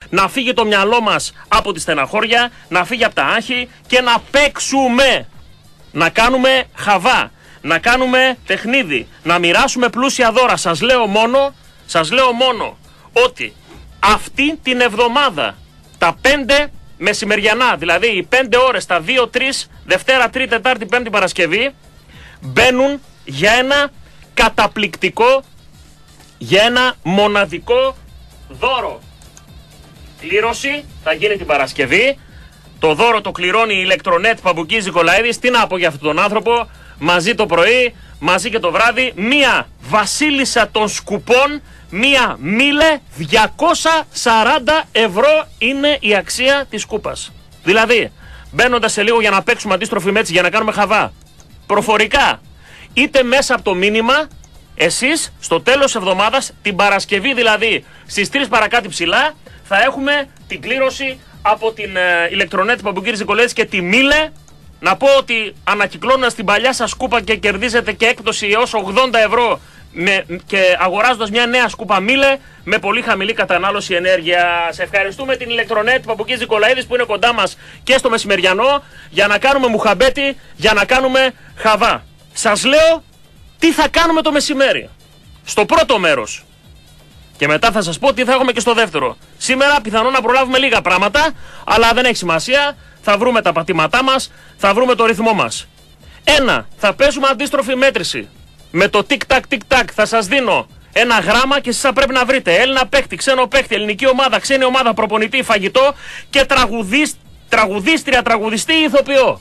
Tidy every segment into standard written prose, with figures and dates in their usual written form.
Να φύγει το μυαλό μας από τη στεναχώρια, να φύγει από τα άγχη και να παίξουμε. Να κάνουμε χαβά, να κάνουμε παιχνίδι, να μοιράσουμε πλούσια δώρα. Σας λέω μόνο ότι αυτή την εβδομάδα τα 5 μεσημεριανά, δηλαδή οι 5 ώρες, τα 2-3, Δευτέρα, Τρίτη, Τετάρτη, Πέμπτη, Παρασκευή, μπαίνουν για ένα καταπληκτικό, για ένα μοναδικό δώρο. Κλήρωση θα γίνει την Παρασκευή. Το δώρο το κληρώνει η ηλεκτρονέτ Παμπουκής Νικολαίδης. Τι να πω για αυτόν τον άνθρωπο? Μαζί το πρωί, μαζί και το βράδυ. Μία βασίλισσα των σκουπών, μία μίλε, 240 ευρώ είναι η αξία της σκούπας. Δηλαδή, μπαίνοντας σε λίγο για να παίξουμε αντίστροφη μέτση, για να κάνουμε χαβά, προφορικά, είτε μέσα από το μήνυμα, εσείς στο τέλος της εβδομάδας, την Παρασκευή δηλαδή, στις 3 παρακάτω ψηλά, θα έχουμε την κλήρωση από την ηλεκτρονέτ Παμπουκής Νικολαίδης και τη Μίλε. Να πω ότι ανακυκλώνοντας την παλιά σας σκούπα και κερδίζετε και έκπτωση έως 80 ευρώ και αγοράζοντας μια νέα σκούπα Μίλε με πολύ χαμηλή κατανάλωση ενέργειας. Ευχαριστούμε την ηλεκτρονέτ Παμπουκής Νικολαίδης που είναι κοντά μας και στο μεσημεριανό για να κάνουμε μουχαμπέτη, για να κάνουμε χαβά. Σας λέω τι θα κάνουμε το μεσημέρι στο πρώτο μέρος. Και μετά θα σας πω τι θα έχουμε και στο δεύτερο. Σήμερα πιθανόν να προλάβουμε λίγα πράγματα, αλλά δεν έχει σημασία. Θα βρούμε τα πατήματά μας, θα βρούμε το ρυθμό μας. 1. Θα παίζουμε αντίστροφη μέτρηση. Με το τικ-τακ, θα σας δίνω ένα γράμμα και εσείς θα πρέπει να βρείτε Έλληνα παίκτη, ξένο παίκτη, ελληνική ομάδα, ξένη ομάδα, προπονητή, φαγητό και τραγουδίστρια, τραγουδιστή ή ηθοποιό.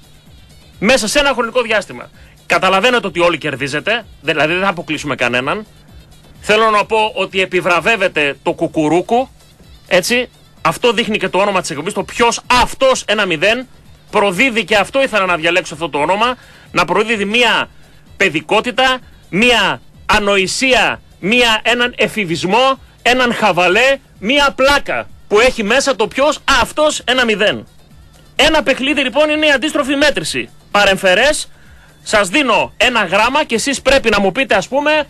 Μέσα σε ένα χρονικό διάστημα. Καταλαβαίνετε ότι όλοι κερδίζετε, δηλαδή δεν θα αποκλείσουμε κανέναν. Θέλω να πω ότι επιβραβεύεται το κουκουρούκου, έτσι. Αυτό δείχνει και το όνομα της εκπομπής, το ποιος αυτός 1-0 προδίδει, και αυτό ήθελα να διαλέξω αυτό το όνομα, να προδίδει μια παιδικότητα, μια ανοησία, έναν εφηβισμό, έναν χαβαλέ, μια πλάκα που έχει μέσα το ποιος αυτός 1-0. Ένα παιχνίδι λοιπόν είναι η αντίστροφη μέτρηση. Παρεμφερές, σας δίνω ένα γράμμα και εσείς πρέπει να μου πείτε, ας πούμε,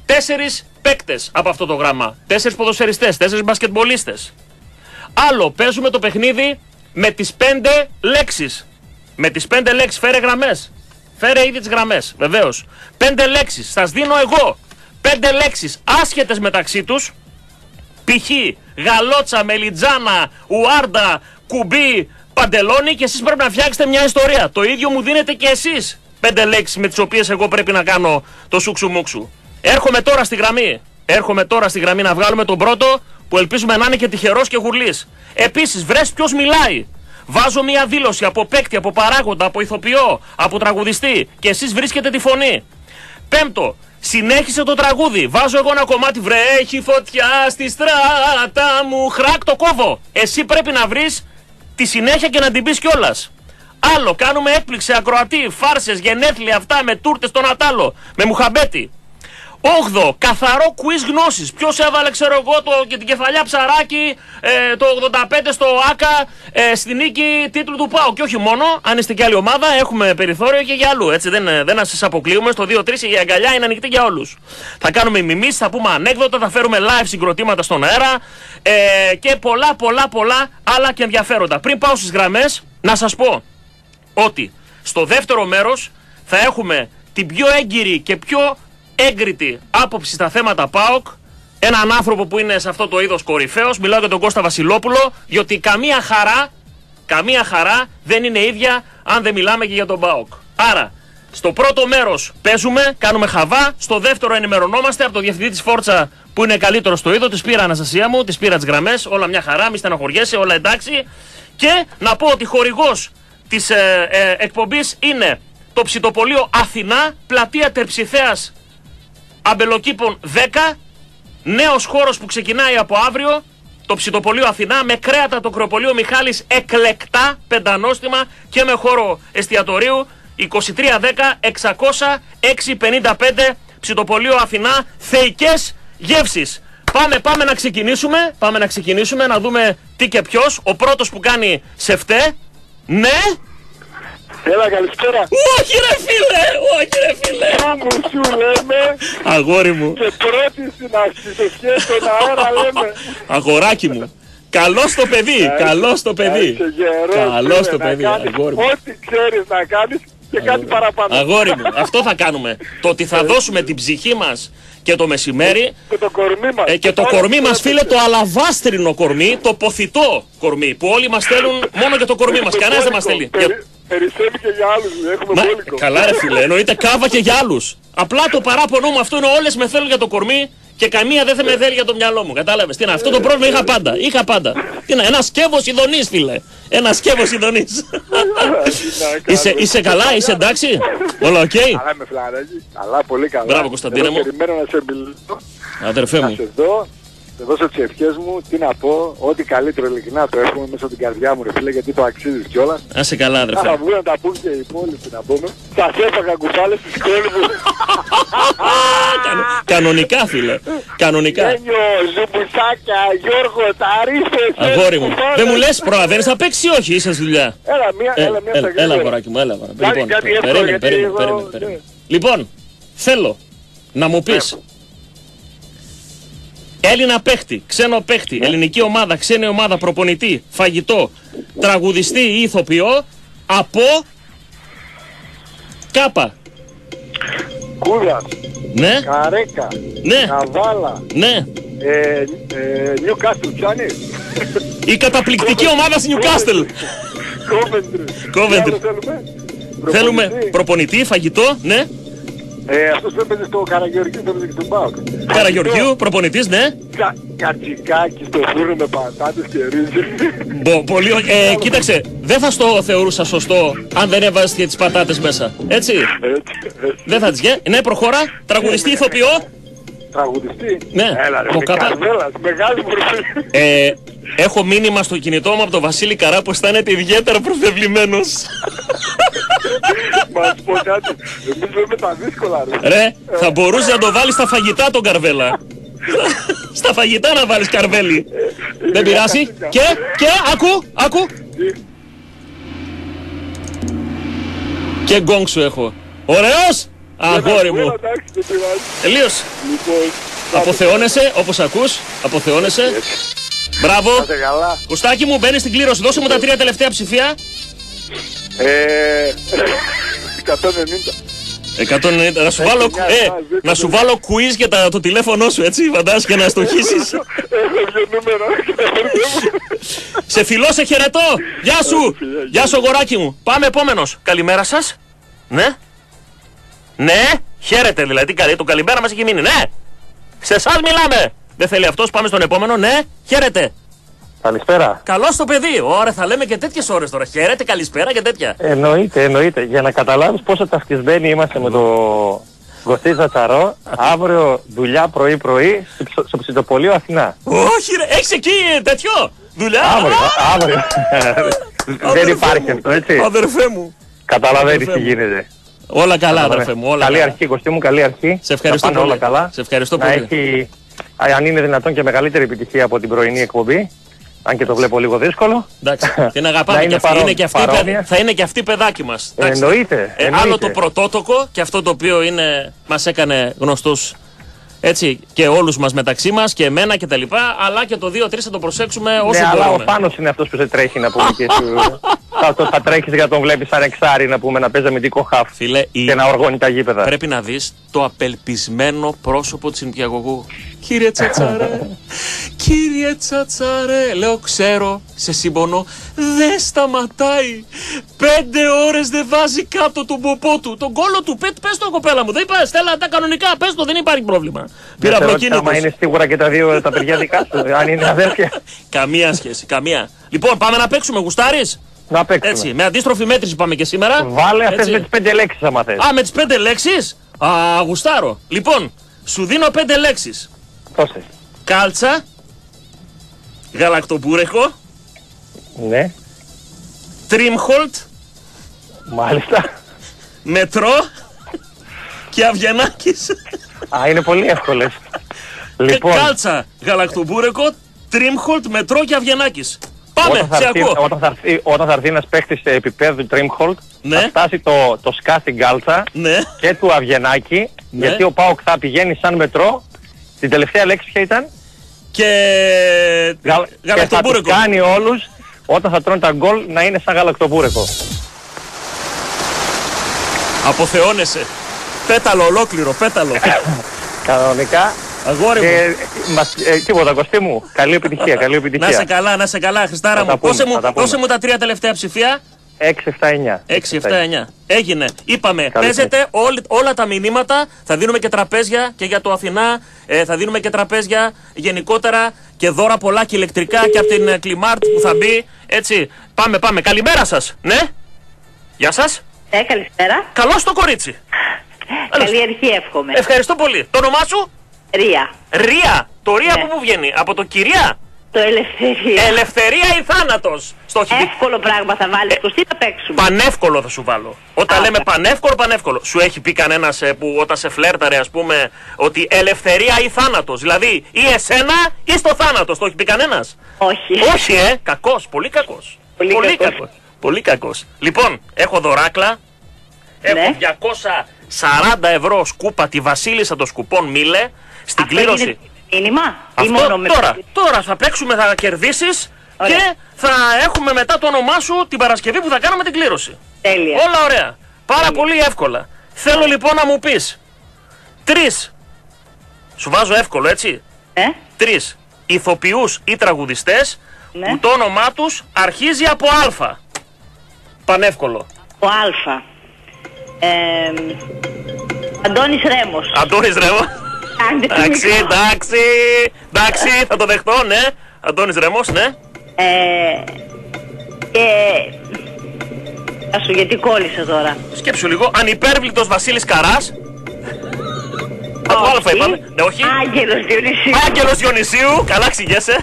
4 παίκτες από αυτό το γράμμα. 4 ποδοσφαιριστές, 4 μπασκετμπολίστες. Άλλο, παίζουμε το παιχνίδι με τις 5 λέξεις. Με τις 5 λέξεις, φέρε γραμμές. Φέρε ήδη τις γραμμές, βεβαίως. 5 λέξεις, σας δίνω εγώ. 5 λέξεις άσχετες μεταξύ τους. Π.χ. γαλότσα, μελιτζάνα, ουάρντα, κουμπί, παντελόνι, και εσείς πρέπει να φτιάξετε μια ιστορία. Το ίδιο μου δίνετε και εσείς 5 λέξεις με τις οποίες εγώ πρέπει να κάνω το σούξου-μούξου. Έρχομαι τώρα στη γραμμή να βγάλουμε τον πρώτο, που ελπίζουμε να είναι και τυχερός και γουρλής. Επίσης, βρες ποιος μιλάει. Βάζω μια δήλωση από παίκτη, από παράγοντα, από ηθοποιό, από τραγουδιστή και εσείς βρίσκετε τη φωνή. 5. Συνέχισε το τραγούδι. Βάζω εγώ ένα κομμάτι. Βρέχει φωτιά στη στράτα μου. Χράκ, το κόβω. Εσύ πρέπει να βρεις τη συνέχεια και να την πεις κιόλας. Άλλο, κάνουμε έκπληξη, ακροατή, φάρσες, γενέθλια, αυτά με τούρτες στον Ατάλο, με μουχαμπέτη. 8. Καθαρό quiz γνώσης. Ποιος έβαλε, ξέρω εγώ, και την κεφαλιά Ψαράκη το 85 στο ΆΚΑ στη νίκη τίτλου του ΠΑΟ. Και όχι μόνο, αν είστε και άλλη ομάδα, έχουμε περιθώριο και για αλλού. Έτσι, δεν σας αποκλείουμε. Στο 2-3 η αγκαλιά είναι ανοιχτή για όλους. Θα κάνουμε μιμήσεις, θα πούμε ανέκδοτα, θα φέρουμε live συγκροτήματα στον αέρα και πολλά άλλα και ενδιαφέροντα. Πριν πάω στις γραμμές, να σας πω ότι στο δεύτερο μέρος θα έχουμε την πιο έγκυρη και πιο έγκριτη άποψη στα θέματα ΠΑΟΚ, έναν άνθρωπο που είναι σε αυτό το είδος κορυφαίος. Μιλάω για τον Κώστα Βασιλόπουλο, διότι καμία χαρά δεν είναι ίδια αν δεν μιλάμε και για τον ΠΑΟΚ. Άρα, στο πρώτο μέρος παίζουμε, κάνουμε χαβά, στο δεύτερο ενημερωνόμαστε από τον διευθυντή της Φόρτσα που είναι καλύτερο στο είδο. Της πήρα, Αναστασία μου, της πήρα τις γραμμές, όλα μια χαρά, μη στεναχωριέσαι, όλα εντάξει. Και να πω ότι χορηγός της εκπομπής είναι το ψητοπολείο Αθηνά, πλατεία Τερψιθέας Αμπελοκήπων 10, νέος χώρος που ξεκινάει από αύριο, το ψητοπολείο Αθηνά, με κρέατα το κρεοπολείο Μιχάλης εκλεκτά, πεντανόστιμα και με χώρο εστιατορίου. 2310-600-655, ψητοπολείο Αθηνά, θεϊκές γεύσεις. Πάμε να ξεκινήσουμε, να δούμε τι και ποιος. Ο πρώτος που κάνει σε φταί, ναι. Έλα, καλησπέρα. Όχι ρε φίλε. Μου σου λέμε. Αγόρι μου. Και πρώτη συνάξη σε σχέση τον αέρα λέμε. Αγοράκι μου. Καλώς το παιδί, καλώς το παιδί. Καλώς το παιδί, αγόρι μου. Ό,τι ξέρεις να κάνεις και κάτι παραπάνω. Αγόρι μου, αυτό θα κάνουμε. Το ότι θα δώσουμε την ψυχή μας και το μεσημέρι. Και το κορμί μας. Και το κορμί μας, φίλε, το αλαβάστρινο κορμί, το ποθητό κορμί. Που όλοι μας θέλουν μόνο για το κορμί μας. Κανένας δεν μας θέλει. Περισσεύει και για άλλους, έχουμε μπόλικο. Καλά, ρε φίλε, εννοείται κάβα και για άλλους. Απλά το παράπονο μου αυτό είναι όλες με θέλουν για το κορμί και καμία δεν θα με θέλει για το μυαλό μου. Κατάλαβες τι είναι, αυτό το πρόβλημα είχα πάντα. Είχα πάντα. Τι είναι, ένα σκεύος ειδονής, φίλε. Ένα σκεύος ειδονής. Είσαι καλά, είσαι εντάξει. Όλα οκ. Καλά με φλαράκι. Καλά, πολύ καλά. Μπράβο, Κωνσταντίνε μου. Περιμένω να σε μιλήσω. Αδερφέ μου. Να σε δω. Σε δώσω τις ευχές μου, τι να πω, ό,τι καλύτερο ειλικρινά το εύχομαι μέσα από την καρδιά μου ρε φίλε, γιατί το αξίζεις κιόλας. Να σε καλά, αδερφέ. Θα βγουν να τα πούν και οι υπόλοιποι να πούμε. Σας έφαγα κουφάλες στις κόλπους. Κανονικά, φίλε. Κανονικά. Γένιο, Ζουμπουσάκια, Γιώργο, Ταρίφες. Αγόρι μου. Δεν μου λες προλαβαίνεις να παίξεις ή όχι, είσαι στη δουλειά. Έλα, αγοράκι μου, έλα. Περίμενε. Λοιπόν, θέλω να μου πεις. Έλληνα παίχτη, ξένο παίχτη, ελληνική ομάδα, ξένη ομάδα, προπονητή, φαγητό, τραγουδιστή ή ηθοποιό από Κάπα. Κούδας. Ναι. Καρέκα. Ναι. Καβάλα. Ναι. Newcastle πιάνει. Η καταπληκτική ομάδα στη Newcastle. Coventry. Θέλουμε προπονητή, φαγητό, ναι. Αυτός που έπαιζε στο Καραγεωργίου, το έπαιζε και στον ΠΑΟΚ. Καραγεωργίου, προπονητής, ναι. Κατσικάκι στο φούρνο με πατάτες και ρύζι. Πολύ κοίταξε, δεν θα στο θεωρούσα σωστό αν δεν έβαζες και τις πατάτες μέσα. Έτσι. Δεν θα τις ναι, προχώρα. Τραγουδιστή, ηθοποιό. Τραγουδιστή. Ναι. Έλα ρε, Καρβέλας, μεγάλη μορφή. Έχω μήνυμα στο κινητό μου από τον Βασίλη Καρά που αισθάνεται ιδιαίτερα προσβεβλημένος. Μας πω κάτι, εμείς λέμε τα δύσκολα ρε. Ρε, θα μπορούσε να το βάλεις στα φαγητά τον Καρβέλα. Στα φαγητά να βάλεις Καρβέλη. Δεν πειράσει. Και, άκου. Και γκόγκ σου έχω. Ωραίος! Αγόρι μου. Τελείωσε. Αποθεώνεσαι, όπως ακούς. Αποθεώνεσαι. Μπράβο. Κουστάκι μου, μπαίνεις στην κλήρωση. Δώσε μου τα 3 τελευταία ψηφία. 190. Να σου βάλω quiz για το τηλέφωνο σου, έτσι, φαντάζεσαι, και να στοχίσεις. Έχω δύο νούμερα. Σε φιλώ, σε χαιρετώ. Γεια σου. Γεια σου, αγοράκι μου. Πάμε επόμενος. Καλημέρα σας. Ναι. Ναι. Χαίρετε δηλαδή. Το καλημέρα μας έχει μείνει. Ναι. Σε εσάς μιλάμε. Δεν θέλει αυτός. Πάμε στον επόμενο. Ναι. Χαίρετε. Καλησπέρα. Καλώς το παιδί. Ωραία, θα λέμε και τέτοιες ώρες τώρα. Χαίρετε, καλησπέρα και τέτοια. Εννοείται. Για να καταλάβεις πόσο ταυτισμένοι είμαστε με το Κωστή Τσατσαρό, αύριο δουλειά πρωί-πρωί στο ψητοπολείο Αθηνά. Όχι ρε, έχεις εκεί τέτοιο. Δουλειά. Αύριο. Δεν υπάρχει αυτό, έτσι. Αδερφέ μου. Καταλαβαίνεις τι γίνεται. Όλα καλά, αδερφέ μου. Καλή αρχή, Κωστή μου, καλή αρχή. Σε ευχαριστώ πολύ. Όλα καλά. Σε ευχαριστώ πολύ. Να έχει, αν είναι δυνατόν, και μεγαλύτερη επιτυχία από την πρωινή εκπομπή. Αν και το βλέπω λίγο δύσκολο. Εντάξει, την αγαπάμε και αυτή. Θα είναι και αυτή παιδάκι μας. Εννοείται. Άλλο το πρωτότοκο και αυτό το οποίο μας έκανε γνωστούς, έτσι, και όλους μας μεταξύ μας και εμένα και τα λοιπά, αλλά και το 2-3 θα το προσέξουμε όσο μπορούμε. Αλλά ο Πάνος είναι αυτός που σε τρέχει, να πούμε, και σου. Θα τρέχεις για να τον βλέπεις σαν εξάρι, να πούμε, να παίζει αμυντικό χαφ. Φίλε, και να οργώνει τα γήπεδα. Πρέπει να δεις το απελπισμένο πρόσωπο της νηπιαγωγού. Κύριε Τσατσαρέ, κύριε Τσατσαρέ, λέω, ξέρω, σε συμπονώ, δεν σταματάει. 5 ώρες δεν βάζει κάτω τον ποπό του, τον κόλο του. Πες το, κοπέλα μου, δεν είπα, Στέλλα, τα κανονικά, πες το, δεν υπάρχει πρόβλημα. Πήρα προκίνητος. Άμα είναι σίγουρα και τα δύο τα παιδιά δικά σου, αν είναι αδέρφια. Καμία σχέση, καμία. Λοιπόν, πάμε να παίξουμε, γουστάρεις. Να παίξουμε. Έτσι, με αντίστροφη μέτρηση πάμε και σήμερα. Βάλε αυτές με τις 5 λέξεις άμα θες. Με τις 5 λέξεις. Γουστάρω. Λοιπόν, σου δίνω 5 λέξεις. Τόσες. Κάλτσα. Γαλακτομπούρεχο. Ναι. Τρίμχολτ. Μάλιστα. Μετρό. Και Αβγενάκης. Είναι πολύ εύκολες. Λοιπόν. Κάλτσα, γαλακτομπούρεκο, Τρίμχολτ, Μετρό και Αβγενάκης. Πάμε, σε ακούω. Όταν θα έρθει ένας παίχτης επίπεδου Τρίμχολτ, ναι, θα φτάσει το σκά στην κάλτσα, ναι, και του Αβγενάκη, ναι, γιατί ο ΠΑΟΚ θα πηγαίνει σαν Μετρό. Την τελευταία λέξη ποια ήταν? και Και θα τους κάνει όλους όταν θα τρώνε τα γκολ να είναι σαν γαλακτοπούρεκο. Αποθεώνεσαι. Πέταλο ολόκληρο, πέταλο. Κανονικά. Αγόρι μου. Τίποτα, Κωστή μου. Καλή επιτυχία, καλή επιτυχία. Να σε καλά, να σε καλά, Χριστάρα μου. Δώσε μου τα 3 τελευταία ψηφία. 6, 7, 9. 6, 7, 9. Έγινε. Είπαμε, παίζετε όλα τα μηνύματα. Θα δίνουμε και τραπέζια και για το Αθηνά. Θα δίνουμε και τραπέζια γενικότερα και δώρα πολλά και ηλεκτρικά και από την Κλιμάρτ που θα μπει. Έτσι. Πάμε. Καλημέρα σας. Ναι. Γεια σας. Καλησπέρα. Καλώς το κορίτσι. Καλή αρχή εύχομαι. Ευχαριστώ πολύ. Το όνομά σου? Ρία. Ρία. Το Ρία που βγαίνει? Από το Κυρία. Το Ελευθερία. Ελευθερία ή θάνατος? Εύκολο πράγμα θα βάλεις, Κωστή, θα παίξουμε. Πανεύκολο θα σου βάλω. Όταν λέμε πανεύκολο. Σου έχει πει κανένας που όταν σε φλέρταρε, ας πούμε, ότι ελευθερία ή θάνατος? Δηλαδή ή εσένα ή στο θάνατος. Το έχει πει κανένας? Όχι. Όχι, κακός. Πολύ κακός. Πολύ κακός. Λοιπόν, έχω δωράκλα. Έχω 240 ευρώ σκούπα τη Βασίλισσα των Σκουπών Μήλε στην κλήρωση. Μήνυμα ή μόνο με τώρα θα παίξουμε, θα κερδίσεις και θα έχουμε μετά το όνομά σου την Παρασκευή που θα κάνουμε την κλήρωση. Τέλεια. Όλα ωραία. Πάρα πολύ εύκολα. Θέλω λοιπόν να μου πεις 3. Σου βάζω εύκολο, έτσι. 3 ηθοποιούς ή τραγουδιστές που το όνομά τους αρχίζει από Α. Πανεύκολο. Από Α. Αντώνης Ρέμος. Αντώνης Ρέμος. Εντάξει, θα το δεχτώ, ναι. Αντώνης Ρέμος, ναι. Και... Άσου, γιατί κόλλησα τώρα. Σκέψου λίγο, ανυπέρβλητος Βασίλης Καράς. Από Α είπαμε. Ναι, όχι. Άγγελος Διονυσίου. Άγγελος Διονυσίου, καλά ξηγέσαι.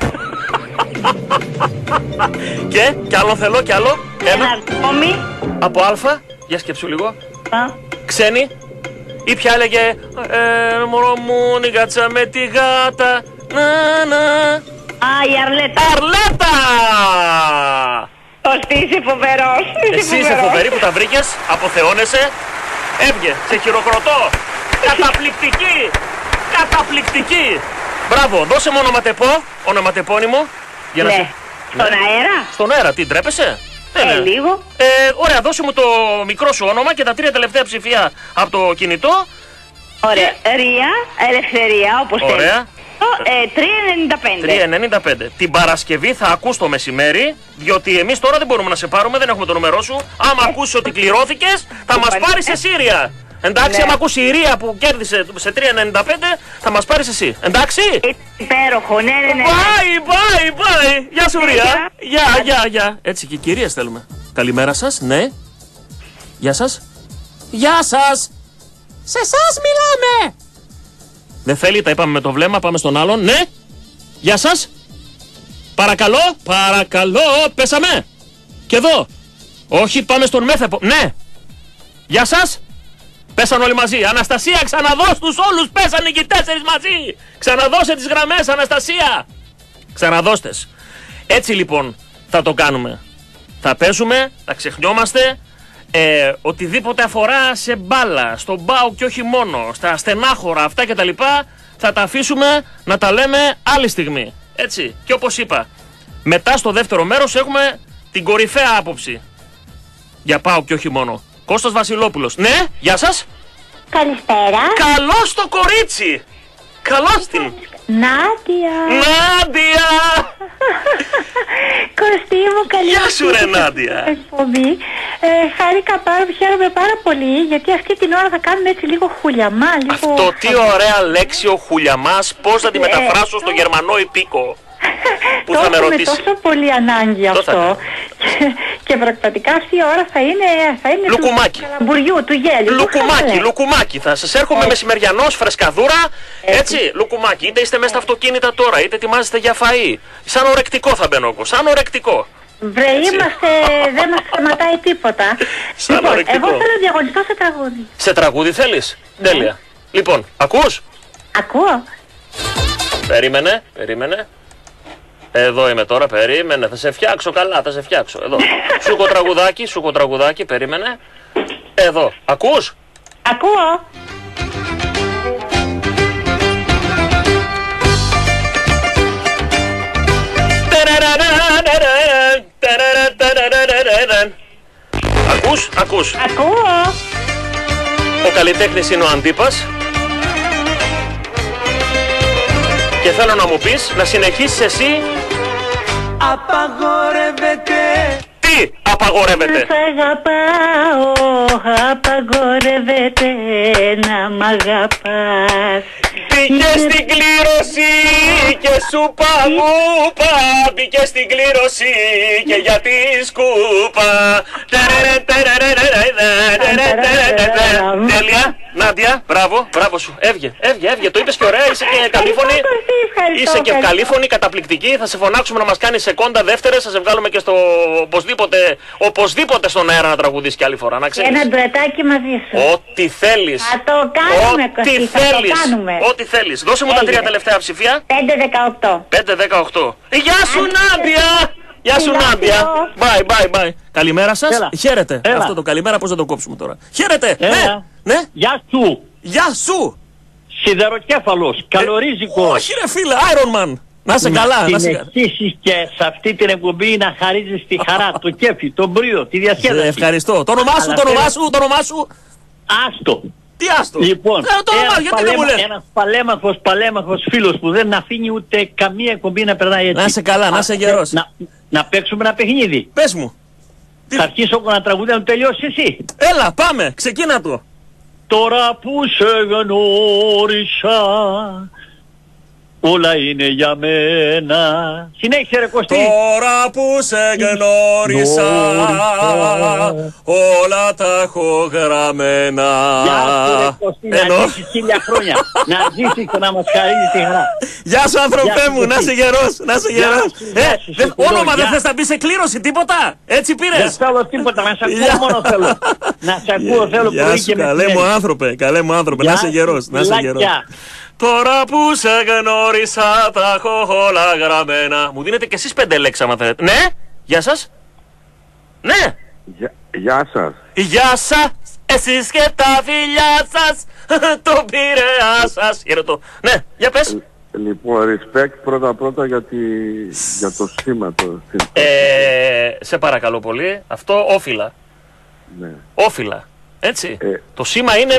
Και άλλο θέλω, κι άλλο. Ένα ακόμη. Από Α, για σκέψου λίγο. Ξένη. Ή πια έλεγε μωρό μου νικάτσα με τη γάτα. Η Αρλέτα. Αρλέτα! Κωστή, είσαι φοβερός. Εσύ είσαι φοβερή που τα βρήκες. Αποθεώνεσαι. Έβγε, σε χειροκροτώ. Καταπληκτική. Μπράβο, δώσε μου ονοματεπώνυμο. Για ναι. Στον αέρα. Στον αέρα, τι ντρέπεσαι? Λίγο. Ωραία, δώσε μου το μικρό σου όνομα και τα 3 τελευταία ψηφία από το κινητό. Ωραία. Ρία, Ελευθερία, όπως θέλεις. Ωραία. 3,95. 3,95. Την Παρασκευή θα ακούς το μεσημέρι, διότι εμείς τώρα δεν μπορούμε να σε πάρουμε, δεν έχουμε το νούμερό σου. Άμα ακούσεις ότι κληρώθηκες, θα μας πάρεις εσύ, Ρία. Εντάξει, άμα ακούσει η Ρία που κέρδισε σε 3,95, θα μας πάρεις εσύ. Εντάξει. Υπέροχο, ναι. Bye. Γεια σου, Ρία. Γεια. Έτσι και κυρίες θέλουμε. Καλημέρα σας, ναι. Γεια σας. Γεια σας. Σε εσάς μιλάμε. Δεν θέλει, τα είπαμε με το βλέμμα, πάμε στον άλλον. Ναι. Γεια σας. Παρακαλώ, πέσαμε. Και εδώ. Όχι, πάμε στον μέθεπο. Ναι. Γεια σας. Πέσαν όλοι μαζί. Αναστασία, ξαναδώσ' τους όλους. Πέσανε και οι 4 μαζί. Ξαναδώσε τις γραμμές, Αναστασία. Ξαναδώστες. Έτσι λοιπόν θα το κάνουμε. Θα παίζουμε, θα ξεχνιόμαστε. Οτιδήποτε αφορά σε μπάλα, στον μπάου και όχι μόνο, στα στενάχωρα αυτά κτλ. Θα τα αφήσουμε να τα λέμε άλλη στιγμή. Έτσι. Και όπως είπα, μετά στο δεύτερο μέρος έχουμε την κορυφαία άποψη για πάω και όχι μόνο. Κώστας Βασιλόπουλος. Ναι, γεια σας. Καλησπέρα. Καλώς το κορίτσι. Καλώς την. Νάντια. Κωστή μου, καλή. Γεια σου ρε Νάντια. Χαίρομαι πάρα πολύ, γιατί αυτή την ώρα θα κάνουμε έτσι λίγο χουλιαμά. Αυτό τι ωραία λέξη ο χουλιαμάς, πώς να τη μεταφράσω στο γερμανό υπήκο. Που θα με ρωτήσει. τόσο πολύ ανάγκη αυτό. Και πραγματικά αυτή η ώρα θα είναι λουκουμάκι. Του καλαμπουριού, του γέλιου. Λουκουμάκι. Θα σας έρχομαι μεσημεριανός, φρεσκαδούρα. Έτσι, λουκουμάκι. Είτε είστε μέσα στα αυτοκίνητα τώρα, είτε ετοιμάζεστε για φαΐ. Σαν ορεκτικό θα μπαίνω εγώ. Σαν ορεκτικό. Βρε, δεν μας σταματάει τίποτα. Λοιπόν, εγώ θέλω να διαγωνιστώ σε τραγούδι. Σε τραγούδι θέλεις? Τέλεια. Λοιπόν, ακούς? Ακούω. Περίμενε. Εδώ είμαι τώρα, περίμενε, θα σε φτιάξω καλά, εδώ. Σου έχω τραγουδάκι, περίμενε. Εδώ, ακούς? Ακούω. ακούς? Ακούω. Ο καλλιτέχνης είναι ο Αντίπας. Και θέλω να μου πεις, να συνεχίσεις εσύ. Απαγορεύεται. Τι απαγορεύεται? Να σ' αγαπάω, απαγορεύεται να μ' αγαπάς. Μπήκε στην κλήρωση και σου παγούπα. Μπήκε στην κλήρωση και για τη σκούπα. Τέλεια. Νάντια, μπράβο, μπράβο σου. Έβγε. Το είπες και ωραία, είσαι και καλήφωνη. Είσαι και καλήφωνη, καταπληκτική. Θα σε φωνάξουμε να μας κάνεις σεκόντα δεύτερες. Θα σε βγάλουμε και στο οπωσδήποτε στον αέρα να τραγουδήσεις κι άλλη φορά. Να ξέρεις. Ένα ντουετάκι μαζί σου. Ό,τι θέλεις. Θα το κάνουμε, Κωστή, θα το κάνουμε. Ό,τι θέλεις. Δώσε μου τα 3 τελευταία ψηφία. 5-18. 5-18. Γεια σου, Νάντια! Γεια σου, Νάντια. Bye. Καλημέρα σας. Έλα. Χαίρετε. Έλα. Αυτό το καλημέρα πώς θα το κόψουμε τώρα. Χαίρετε. Έλα. Ναι. Γεια σου. Γεια σου. Σιδεροκέφαλος, καλορίζικος. Όχι ρε φίλε, Iron Man. Να είσαι καλά. Να συνεχίσεις και σε αυτή την εκπομπή να χαρίζεις τη χαρά, το κέφι, τον μπρίο, τη διασκέδαση. Ευχαριστώ. Το όνομά σου. Άστο. Τι άστο? Λοιπόν, ένας παλέμαχος φίλος που δεν αφήνει ούτε καμία εκπομπή να περνάει έτσι. Να είσαι καλά, να είσαι γερός. Να παίξουμε ένα παιχνίδι. Πες μου. Θα αρχίσω να τραγουδήσω να τελειώσεις εσύ. Έλα, πάμε, ξεκίνα το. Τώρα που σε γνώρισα, όλα είναι για μένα. Συνέχισε ρε Κωστή. Τώρα που σε γνώρισα, όλα τα έχω γραμμένα. Γεια σου ρε Κωστή, να ζήσεις 1000 χρόνια. Να ζήσεις και να μας χαρίζεις τη χαρά. Γεια σου άνθρωπέ μου, να είσαι γερός, να είσαι γερός. Όνομα δεν θες να μπεις σε κλήρωση, τίποτα. Έτσι πήρες. Δεν θέλω τίποτα, να σε ακούω μόνο θέλω. Να σε ακούω θέλω πρωί και με καλέ μου άνθρωπε, να είσαι γερός, να είσαι γερός. Τώρα που σε γνώρισα τα έχω όλα γραμμένα. Μου δίνετε κι εσείς 5 λέξεις άμα θέλετε. Ναι, γεια σας. Ναι. Γεια σας. Γεια σας, εσείς και τα φιλιά σας, το Πειραιά σας. Χαιρετώ. Ναι, για πες. Λοιπόν, respect πρώτα για το σήμα. Σε παρακαλώ πολύ, αυτό όφιλα. Ναι. Όφιλα, έτσι. Το σήμα είναι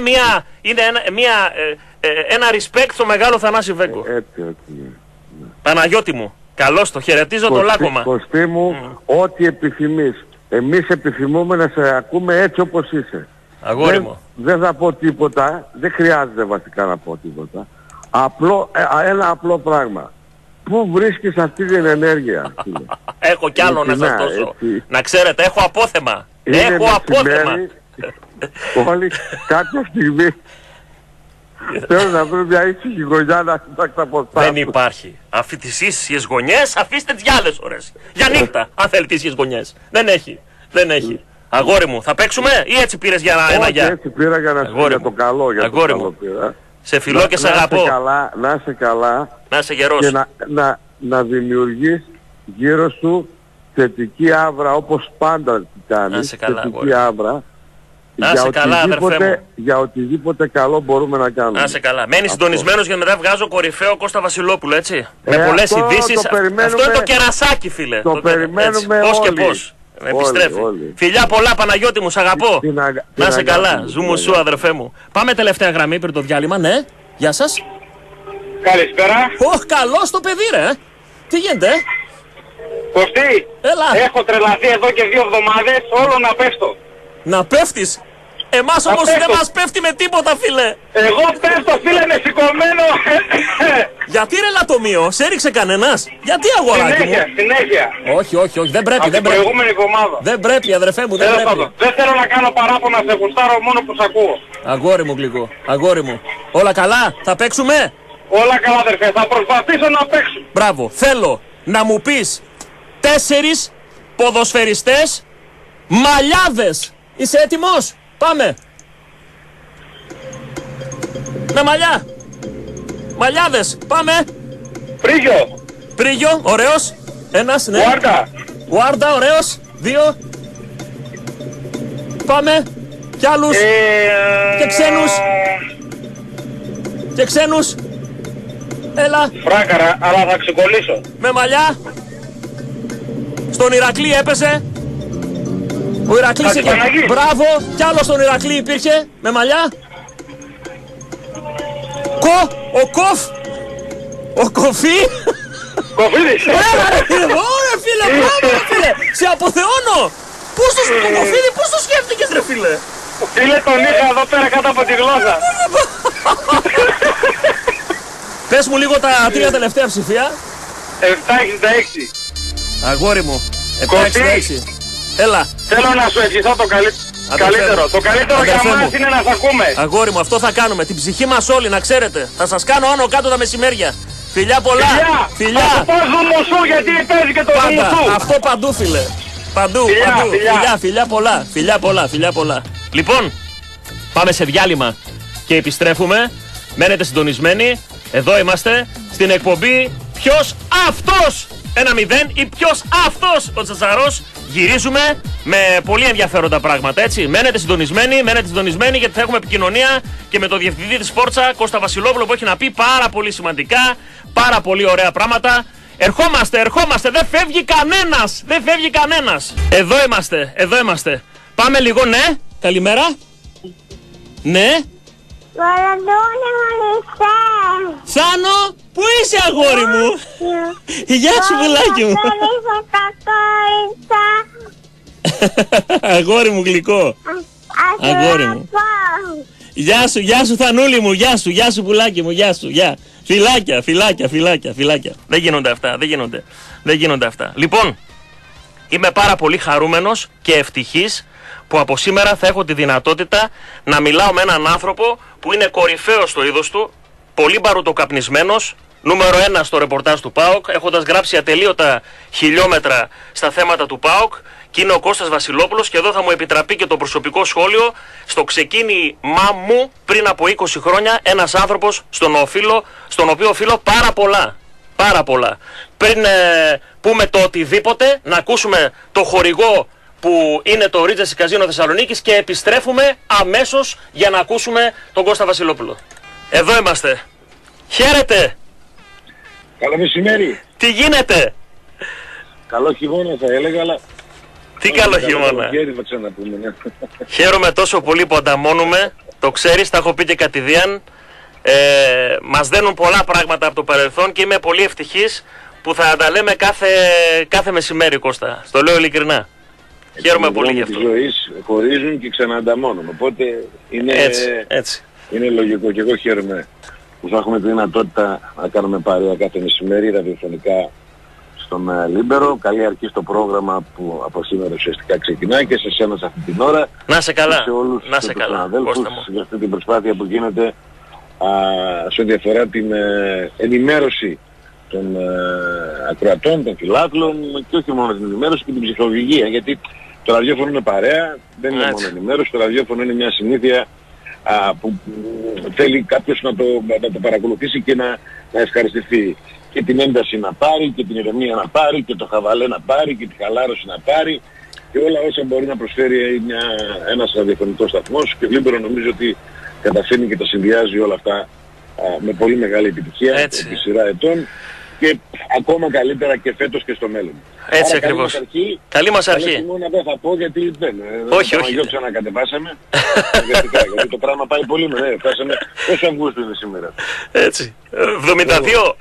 ένα respect στο μεγάλο Θανάση Βέγκο. Έτσι. Παναγιώτη μου, καλώς το, χαιρετίζω το Λάκωμα. Κωστή μου, ό,τι επιθυμείς. Εμείς επιθυμούμε να σε ακούμε έτσι όπως είσαι. Αγόρι μου. Δεν θα πω τίποτα, δεν χρειάζεται βασικά να πω τίποτα. Ένα απλό πράγμα. Πού βρίσκεις αυτή την ενέργεια? Έχω κι άλλο να σας δώσω. Να ξέρετε, έχω απόθεμα. Έχω απόθεμα. Όλοι κάποια στιγμή θέλω να βρω μια ήσυχη γωνιά να ξαποστάσω. Δεν υπάρχει. Αυτή τις ήσυχες γωνιές αφήστε τις άλλες ώρες. Για νύχτα, αν θέλετε ήσυχες γωνιές. Δεν έχει. Αγόρι μου, θα παίξουμε ή έτσι πήρες για ένα γεια? Έτσι πήρα για το καλό. Αγόρι μου, σε φιλώ και σε αγαπώ. Να είσαι καλά. Να είσαι γερός. Και να δημιουργείς γύρω σου θετική άβρα όπως πάντα κάνεις. Να είσαι καλά, θετική άβρα. Να είσαι καλά, αδερφέ μου. Για οτιδήποτε καλό μπορούμε να κάνουμε. Να είσαι καλά. Μένεις συντονισμένος για μετά βγάζω κορυφαίο Κώστα Βασιλόπουλο, έτσι. Με πολλές ειδήσεις. Αυτό είναι το κερασάκι, φίλε. Το περιμένουμε πώς όλοι. Και πώς. Επιστρέφει. Φιλιά πολλά, Παναγιώτη μου, σ' αγαπώ. Να είσαι καλά. Ζούμε σου, αδερφέ μου. Πάμε τελευταία γραμμή πριν το διάλειμμα, ναι. Γεια σας. Καλησπέρα. Καλώς το παιδί, ρε. Τι γίνεται, Κωστή, έλα. έχω τρελαθεί εδώ και 2 εβδομάδες όλο να πέφτω. Να πέφτεις. Εμάς όμως δεν μας πέφτει με τίποτα, φίλε. Εγώ πέφτω, φίλε, με σηκωμένο. Γιατί ρε λατομείο, σε έριξε κανένας? Γιατί, αγοράκι μου? Συνέχεια. Όχι, δεν πρέπει. Από την προηγούμενη εβδομάδα. Δεν πρέπει, αδερφέ μου, δεν πρέπει. Δεν θέλω να κάνω παράπονα, σε γουστάρω μόνο που σ' ακούω. Αγόρι μου γλυκό, αγόρι μου. Όλα καλά, θα παίξουμε? Όλα καλά, αδερφέ, θα προσπαθήσω να παίξω. Μπράβο, θέλω να μου πεις 4 ποδοσφαιριστές μαλλιάδες. Είσαι έτοιμος? Πάμε. Με μαλλιά. Μαλλιάδες, πάμε. Πρίγιο, ωραίος. Ένας, ναι. Γουάρντα, ωραίος. 2. Πάμε. Κι άλλους. Και ξένους. Έλα. Φράκαρα, αλλά θα ξεκολλήσω. Με μαλλιά. Στον Ηρακλή έπεσε. Ο Ηρακλής είχε. Μπράβο, κι άλλο στον Ηρακλή υπήρχε με μαλλιά. Ο Κοφ. Ο Κοφί. Κοφίδης. Ωραία φίλε, μπράβο φίλε. Σε αποθεώνω. Πώς το σκέφτηκες ρε φίλε? Φίλε, τον είχα εδώ πέρα κάτω από τη γλώσσα. Πες μου λίγο τα τρία τελευταία ψηφία. 766. Αγόρι μου, 766. Έλα. Θέλω να σου ευχηθώ το καλύτερο. Το καλύτερο για μας είναι να σ' ακούμε. Αγόρι μου, αυτό θα κάνουμε. Την ψυχή μας όλοι, να ξέρετε. Θα σας κάνω άνω κάτω τα μεσημέρια. Φιλιά πολλά. Φιλιά. Θα το πω ζουμουσού γιατί παίζει και το ζουμουσού. Αυτό παντού φίλε. Παντού. Φιλιά πολλά. Λοιπόν, πάμε σε διάλειμμα και επιστρέφουμε. Μένετε συντονισμένοι. Εδώ είμαστε στην εκπομπή Ποιος αυτός 1-0 ή Ποιος αυτός ο Τσατσαρός. Γυρίζουμε με πολύ ενδιαφέροντα πράγματα, έτσι. Μένετε συντονισμένοι γιατί θα έχουμε επικοινωνία και με το διευθυντή της Φόρτσα, Κώστα Βασιλόπουλο, που έχει να πει πάρα πολύ σημαντικά, πάρα πολύ ωραία πράγματα. Ερχόμαστε, δεν φεύγει κανένας. Εδώ είμαστε. Πάμε λίγο, ναι. Καλημέρα. Ναι. Θάνο, πού είσαι αγόρι μου? Γεια σου πουλάκι μου. Αγόρι μου γλυκό. Αγόρι μου. Γεια σου Θανούλη μου, γεια σου πουλάκι μου, γεια σου. Φιλάκια. Δεν γίνονται αυτά. Λοιπόν, είμαι πάρα πολύ χαρούμενος και ευτυχής που από σήμερα θα έχω τη δυνατότητα να μιλάω με έναν άνθρωπο που είναι κορυφαίος στο είδος του, πολύ μπαρουτοκαπνισμένος, νούμερο 1 στο ρεπορτάζ του ΠΑΟΚ, έχοντας γράψει ατελείωτα χιλιόμετρα στα θέματα του ΠΑΟΚ, και είναι ο Κώστας Βασιλόπουλος, και εδώ θα μου επιτραπεί και το προσωπικό σχόλιο. Στο ξεκίνημά μου πριν από 20 χρόνια, ένας άνθρωπος στον οποίο οφείλω πάρα πολλά. Πριν πούμε το οτιδήποτε, να ακούσουμε το χορηγό που είναι το Regency Casino Θεσσαλονίκης και επιστρέφουμε αμέσως για να ακούσουμε τον Κώστα Βασιλόπουλο. Εδώ είμαστε. Χαίρετε. Καλό μεσημέρι. Τι γίνεται? Καλό χειμώνα θα έλεγα, αλλά... Τι καλό χειμώνα. Χαίρομαι τόσο πολύ που ανταμώνουμε. Το ξέρεις, τα έχω πει και κατηδίαν. Μας δένουν πολλά πράγματα από το παρελθόν και είμαι πολύ ευτυχής που θα τα λέμε κάθε μεσημέρι, Κώστα. Στο λέω ειλικρινά. Χαίρομαι πολύ γι' αυτό. Οι ζωής χωρίζουν και ξαναανταμώνουν. Οπότε είναι, έτσι. Είναι λογικό, και εγώ χαίρομαι που θα έχουμε τη δυνατότητα να κάνουμε παρέα κάθε μεσημέρι ραδιοφωνικά στον Λίμπερο. Καλή αρχή στο πρόγραμμα που από σήμερα ουσιαστικά ξεκινάει και σε εσένα σε αυτή την ώρα. Να σε καλά. Και σε όλους τους συναδέλφους για αυτή την προσπάθεια που γίνεται σε ό,τι αφορά την ενημέρωση των ακροατών, των φιλάθλων, και όχι μόνο την ενημέρωση και την ψυχολογία, γιατί το ραδιόφωνο είναι παρέα, δεν είναι μόνο ενημέρωση, το ραδιόφωνο είναι μια συνήθεια που θέλει κάποιος να το παρακολουθήσει και να ευχαριστηθεί. Και την ένταση να πάρει, και την ηρεμία να πάρει, και το χαβαλέ να πάρει, και τη χαλάρωση να πάρει, και όλα όσα μπορεί να προσφέρει ένας ραδιοφωνικός σταθμός. Και Λίμπερο νομίζω ότι καταφέρνει και τα συνδυάζει όλα αυτά με πολύ μεγάλη επιτυχία επί σειρά ετών, και ακόμα καλύτερα και φέτος και στο μέλλον. Έτσι ακριβώς. Καλή μας αρχή. Μόνο δεν θα πω γιατί δεν. Όχι. Το ξανακατεβάσαμε. Γιατί το πράγμα πάει πολύ με. Φτάσαμε. Πόσο Αυγούστου είναι σήμερα? Έτσι. 72.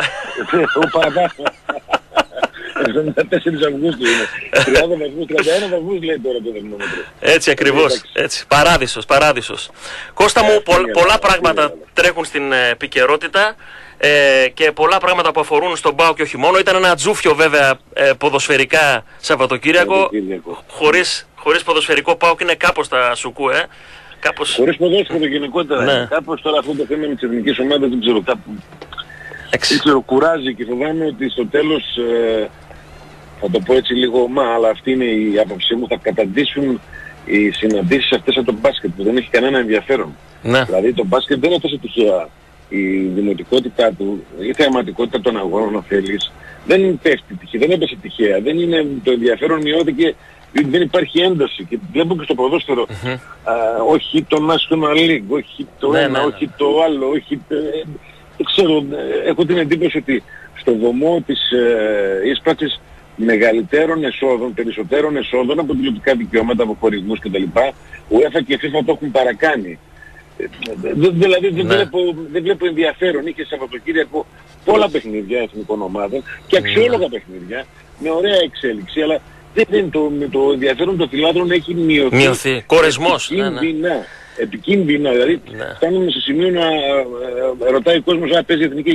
74 Αυγούστου είναι. 30 βαθμούς, 31 βαθμούς λέει τώρα το θερμόμετρο. Έτσι ακριβώς. Έτσι. Παράδεισος. Κώστα μου, πολλά πράγματα τρέχουν στην επικαιρότητα. Και πολλά πράγματα που αφορούν στον ΠΑΟΚ και όχι μόνο. Ήταν ένα τζούφιο βέβαια ποδοσφαιρικά Σαββατοκύριακο. Χωρίς ποδοσφαιρικό ΠΑΟΚ είναι κάπως τα σουκού, κάπως... Χωρίς ποδόσφαιρο γενικότερα. Ναι. Κάπως τώρα αυτό το θέμα με τις εθνικές ομάδες δεν ξέρω, κάπου... Δεν ξέρω, κουράζει, και φοβάμαι ότι στο τέλος, θα το πω έτσι λίγο, αλλά αυτή είναι η άποψή μου, θα καταντήσουν οι συναντήσεις αυτές από το μπάσκετ, που δεν έχει κανένα ενδιαφέρον. Ναι. Δηλαδή το μπάσκετ δεν είναι τόσο τυχαία. Η δημοτικότητά του, η θεαματικότητα των αγώνων, αν θέλεις, δεν πέφτει τυχαία, δεν έπεσε τυχαία. Δεν είναι, το ενδιαφέρον μειώθηκε, δεν υπάρχει ένταση. Και βλέπω και στο ποδόσφαιρο, όχι το National League, όχι το ένα, όχι το άλλο, όχι... Δεν ξέρω, έχω την εντύπωση ότι στο βωμό της ίσπραξης μεγαλύτερων εσόδων, περισσότερων εσόδων από τηλεοπτικά δικαιώματα, από χωρισμούς κτλ. UEFA και FIFA το έχουν παρακάνει. Δηλαδή δεν βλέπω ενδιαφέρον. Είχε Σαββατοκύριακο πολλά παιχνίδια εθνικών ομάδων και αξιόλογα παιχνίδια με ωραία εξέλιξη, αλλά το ενδιαφέρον των φιλάδρων έχει μειωθεί. Κορεσμός. Επικίνδυνα, δηλαδή φτάνουμε σε σημείο να ρωτάει ο κόσμος αν παίζει εθνική,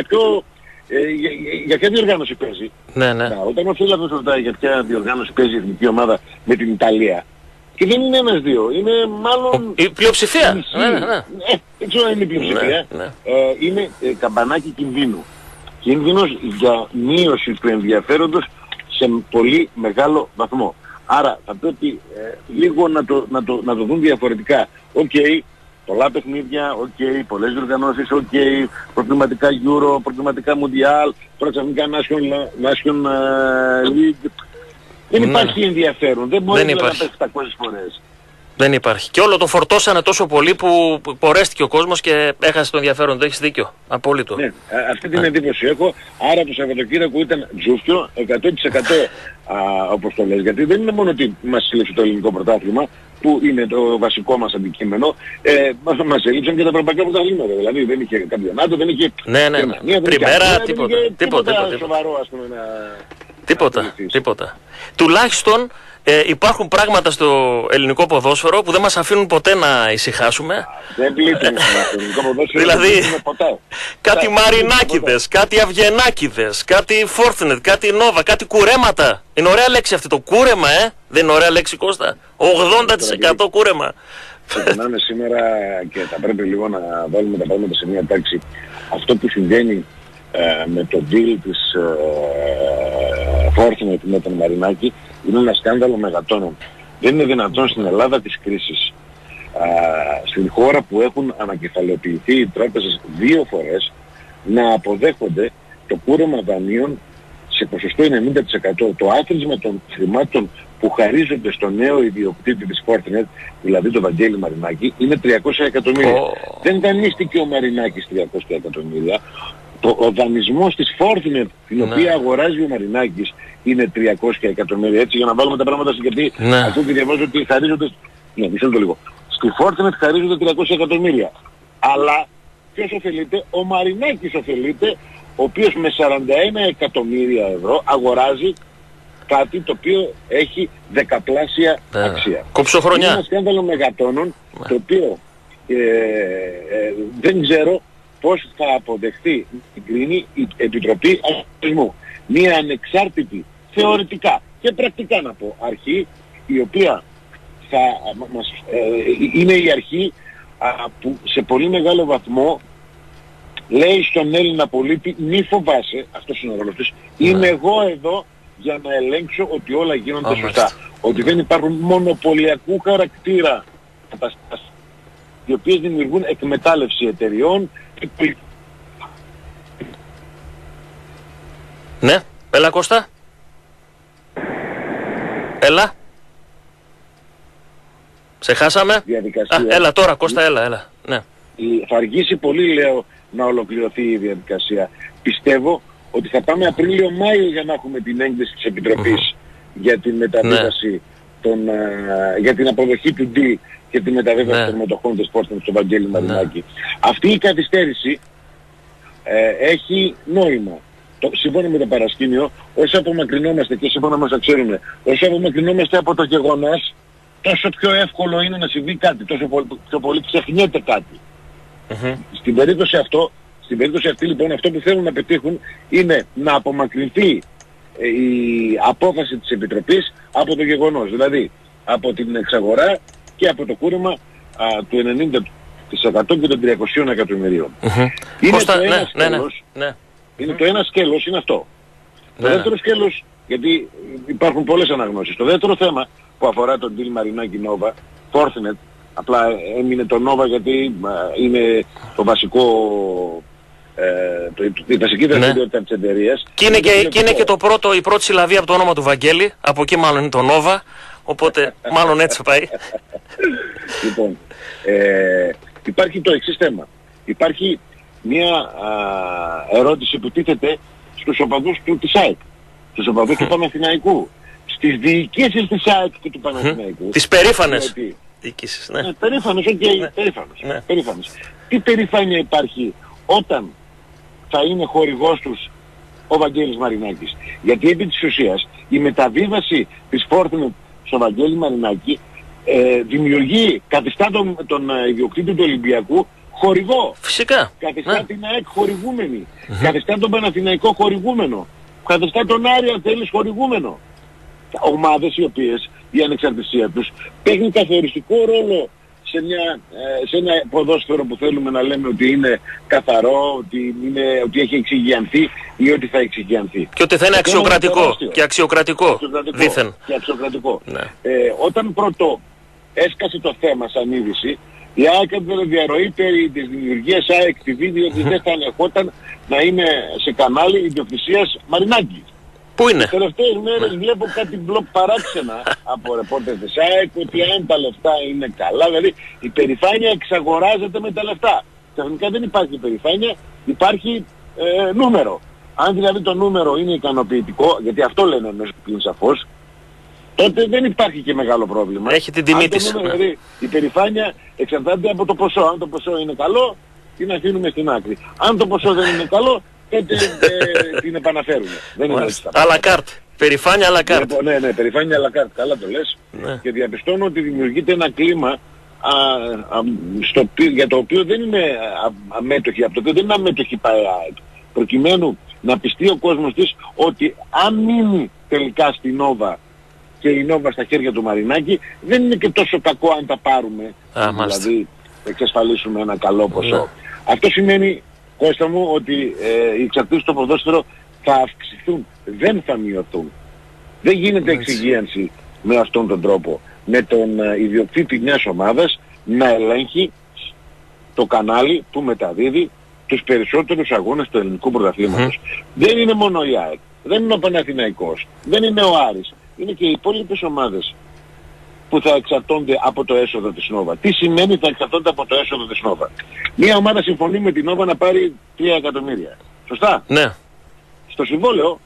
για ποια διοργάνωση παίζει. Όταν ο φίλος ρωτάει για ποια διοργάνωση παίζει η εθνική ομάδα με την Ιταλία, και δεν είναι ένας-δύο, είναι μάλλον... Η πλειοψηφία. Δεν ξέρω αν είναι η πλειοψηφία. Είναι καμπανάκι κινδύνου. Κίνδυνος για μείωση του ενδιαφέροντος σε πολύ μεγάλο βαθμό. Άρα θα πρέπει λίγο να το δουν διαφορετικά. Πολλά παιχνίδια, πολλές διοργανώσεις, προκληματικά Euro, προκληματικά Mundial, τώρα ξαφνικά Nation League. Δεν υπάρχει ενδιαφέρον, δεν μπορεί να παίξει 700 φορές. Δεν υπάρχει. Και όλο το φορτώσανε τόσο πολύ που πορέστηκε ο κόσμος και έχασε το ενδιαφέρον. Έχεις δίκιο. Απόλυτο. Ναι, αυτή την εντύπωση έχω. Άρα το Σαββατοκύριακο ήταν τζούφιο, 100% όπως το λες. Γιατί δεν είναι μόνο ότι μας έλειψε το ελληνικό πρωτάθλημα, που είναι το βασικό μας αντικείμενο, μας έλειψαν και τα ευρωπαϊκά πρωταθλήματα. Δηλαδή δεν είχε καμπιονάτο, δεν είχε... Πριμέρα, τίποτα. Σοβαρό, ας πούμε, Τίποτα. Τουλάχιστον υπάρχουν πράγματα στο ελληνικό ποδόσφαιρο που δεν μας αφήνουν ποτέ να ησυχάσουμε. Δεν πλήττουν στο ελληνικό ποδόσφαιρο. Δηλαδή, κάτι Μαρινάκηδες, κάτι Αυγενάκηδες, κάτι Φόρτνετ, κάτι Νόβα, κάτι κουρέματα. Είναι ωραία λέξη αυτή το κούρεμα, δεν είναι ωραία λέξη, Κώστα? 80% κούρεμα. Ξεκινάμε σήμερα και θα πρέπει λίγο να βάλουμε τα πράγματα σε μια τάξη. Αυτό που συμβαίνει με το deal της Φόρτνετ με τον Μαρινάκη είναι ένα σκάνδαλο μεγατόνων. Δεν είναι δυνατόν στην Ελλάδα της κρίσης, στην χώρα που έχουν ανακεφαλαιοποιηθεί οι τράπεζες 2 φορές, να αποδέχονται το κούρεμα δανείων σε ποσοστό 90%. Το άθροισμα των χρημάτων που χαρίζονται στο νέο ιδιοκτήτη της Φόρτνετ, δηλαδή τον Βαγγέλη Μαρινάκη, είναι 300 εκατομμύρια. Δεν δανείστηκε ο Μαρινάκης 300 εκατομμύρια. Ο δανεισμός της Φόρτνετ, την οποία αγοράζει ο Μαρινάκης, είναι 300 εκατομμύρια. Έτσι, για να βάλουμε τα πράγματα γιατί αυτό τη διαβάζω ότι χαρίζονται... Ναι, μισό το λίγο. Στη Φόρτνετ χαρίζονται 300 εκατομμύρια. Αλλά ποιος ωφελείται? Ο Μαρινάκης ωφελείται, ο οποίος με 41 εκατομμύρια ευρώ αγοράζει κάτι το οποίο έχει δεκαπλάσια αξία. Κοψοχρονιά. Είναι ένα σκάνδαλο μεγατόνων, το οποίο δεν ξέρω πώς θα αποδεχθεί την κρίνη η Επιτροπή Αθλητισμού. Μία ανεξάρτητη, θεωρητικά και πρακτικά να πω, αρχή, η οποία θα είναι η αρχή που σε πολύ μεγάλο βαθμό λέει στον Έλληνα πολίτη μη φοβάσαι, αυτός είναι ο ρόλος της, είμαι εγώ εδώ για να ελέγξω ότι όλα γίνονται σωστά. Ότι δεν υπάρχουν μονοπωλιακού χαρακτήρα καταστάσεις οι οποίες δημιουργούν εκμετάλλευση εταιριών. Ναι, έλα Κώστα. Έλα. Σε χάσαμε. Έλα τώρα Κώστα, έλα. Ναι. Θα αργήσει πολύ, λέω, να ολοκληρωθεί η διαδικασία. Πιστεύω ότι θα πάμε Απρίλιο-Μάιο για να έχουμε την έγκριση της Επιτροπής για την μεταβίβαση για την αποδοχή του D και τη μεταβίβαση των μετοχών της Φόρτνετ στον Βαγγέλη Μαρινάκη. Αυτή η καθυστέρηση έχει νόημα. Σύμφωνα με το παρασκήνιο, όσο απομακρυνόμαστε και σύμφωνα μας ξέρουμε, όσο απομακρυνόμαστε από το γεγονός, τόσο πιο εύκολο είναι να συμβεί κάτι, τόσο πιο πολύ ξεχνιέται κάτι. Στην περίπτωση αυτή λοιπόν, αυτό που θέλουν να πετύχουν είναι να απομακρυνθεί η απόφαση της Επιτροπής από το γεγονός, δηλαδή από την εξαγορά και από το κούρεμα του 90% και των 300 εκατομμυρίων. Είναι το ένα σκέλος, είναι το ένα σκέλος, είναι αυτό. Το δεύτερο σκέλος, γιατί υπάρχουν πολλές αναγνώσεις. Το δεύτερο θέμα που αφορά τον deal Μαρινάκη Νόβα, Φόρτνετ, απλά έμεινε το Νόβα γιατί είναι το βασικό, η βασική δραστηριότητα της εταιρείας. Και είναι και η πρώτη συλλαβή από το όνομα του Βαγγέλη, από εκεί μάλλον είναι το Νόβα, οπότε μάλλον έτσι πάει. Λοιπόν, υπάρχει το εξής θέμα. Υπάρχει μια ερώτηση που τίθεται στους οπαδούς της ΑΕΚ. στους οπαδούς του Παναθηναϊκού, στις διοικήσεις της ΑΕΚ και του Παναθηναϊκού. Τις περήφανες διοικήσεις, ναι. Περήφανες, περήφανες. Τι περηφάνεια υπάρχει όταν θα είναι χορηγός τους ο Βαγγέλης Μαρινάκης? Γιατί επί της ουσίας η μεταβίβαση της Φόρτουνετ στο Βαγγέλη Μαρινάκη δημιουργεί, καθιστά τον ιδιοκτήτη του Ολυμπιακού χορηγό. Φυσικά. Καθιστά την ΑΕΚ χορηγούμενη. Καθιστά τον Παναθηναϊκό χορηγούμενο. Καθιστά τον Άρη αν θέλεις χορηγούμενο. Ομάδες οι οποίες η ανεξαρτησία τους παίχνει καθοριστικό ρόλο σε ένα ποδόσφαιρο που θέλουμε να λέμε ότι είναι καθαρό, ότι έχει εξηγιανθεί ή ότι θα εξηγιανθεί. Και ότι θα είναι αξιοκρατικό και αξιοκρατικό δήθεν. Και αξιοκρατικό. Ναι. Όταν πρώτο έσκασε το θέμα σαν είδηση, η ΑΕΚ έπαιρνε διαρροή περί της δημιουργίας ΑΕΚ TV, διότι δεν θα ανεχόταν να είναι σε κανάλι ιδιοκτησίας Μαρινάκη. Πού είναι? Τις τελευταίες μέρες βλέπω κάτι μπλοκ παράξενα από ρεπόρτερ της ΑΕΚ ότι αν τα λεφτά είναι καλά, δηλαδή η περηφάνεια εξαγοράζεται με τα λεφτά. Ξαφνικά δεν υπάρχει περηφάνεια, υπάρχει νούμερο. Αν δηλαδή το νούμερο είναι ικανοποιητικό, γιατί αυτό λένε μέσα πλην σαφώς, τότε δεν υπάρχει και μεγάλο πρόβλημα. Έχει την τιμή της. Δηλαδή η περηφάνεια εξαρτάται από το ποσό. Αν το ποσό είναι καλό, την αφήνουμε στην άκρη. Αν το ποσό δεν είναι καλό, τότε την επαναφέρουμε. Δεν είναι έτσι. À la carte. Περηφάνεια à la carte. Ναι, περηφάνεια à la carte. Καλά το λες. Ναι. Και διαπιστώνω ότι δημιουργείται ένα κλίμα για το οποίο δεν είναι αμέτωχη, από το οποίο δεν είναι αμέτωχη ΠΑΕΑΕΚ. Προκειμένου να πιστεί ο κόσμος της ότι αν μείνει τελικά στην Νόβα και η Νόβα στα χέρια του Μαρινάκη, δεν είναι και τόσο κακό αν τα πάρουμε. Δηλαδή εξασφαλίσουμε ένα καλό ποσό. Ναι. Αυτό σημαίνει, Κώστα μου, ότι οι εξαρτήσεις στο ποδόσφαιρο θα αυξηθούν, δεν θα μειωθούν. Δεν γίνεται εξυγίανση με αυτόν τον τρόπο. Με τον ιδιοκτήτη μιας ομάδας να ελέγχει το κανάλι που μεταδίδει τους περισσότερους αγώνες του ελληνικού πρωταθλήματος. Δεν είναι μόνο η ΑΕΚ, δεν είναι ο Παναθηναϊκός, δεν είναι ο Άρης. Είναι και οι υπόλοιπες ομάδες που θα εξαρτώνται από το έσοδο της Νόβα. Τι σημαίνει θα εξαρτώνται από το έσοδο της Νόβα? Μία ομάδα συμφωνεί με την Νόβα να πάρει 3 εκατομμύρια. Σωστά? Ναι. Στο συμβόλαιο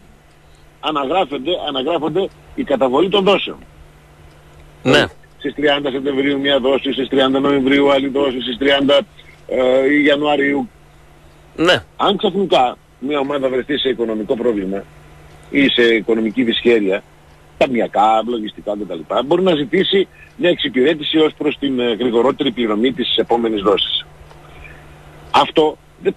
αναγράφονται η καταβολή των δόσεων. Ναι. Στις 30 Σεπτεμβρίου μια δόση, στις 30 Νοεμβρίου άλλη δόση, στις 30 Ιανουαρίου. Ναι. Αν ξαφνικά μια ομάδα βρεθεί σε οικονομικό πρόβλημα ή σε οικονομική δυσχέρεια, ταμιακά, λογιστικά κτλ., μπορεί να ζητήσει μια εξυπηρέτηση ως προς την γρηγορότερη πληρωμή της επόμενης δόσης. Αυτό